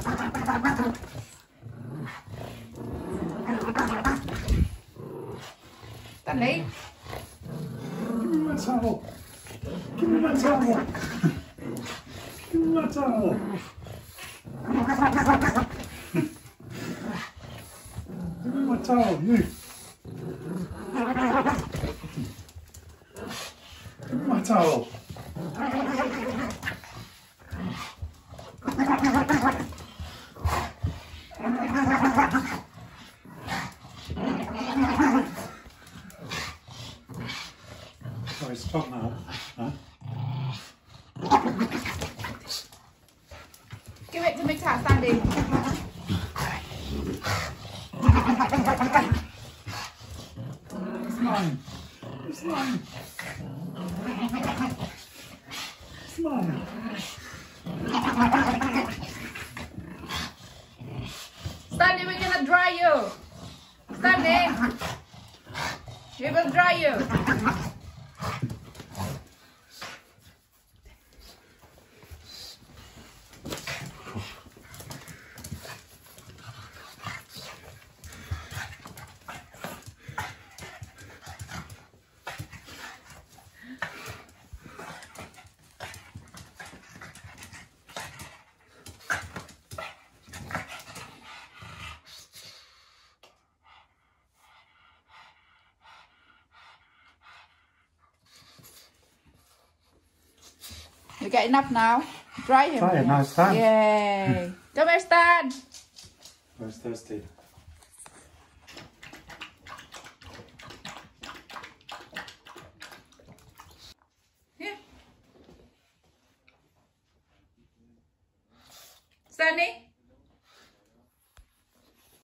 Stanley. Give me my towel. Give me my towel. Give me my towel. Give me my towel, you. Give me my towel. Sorry, stop now. Huh? Give it to me, Stanley. It's mine. It's mine. It's mine. Stanley, we're gonna dry you. Stanley, we will dry you. You get enough now? Dry him. Dry it, now it's done. Yay. Come here, Stan. I was thirsty. Here. Stanley.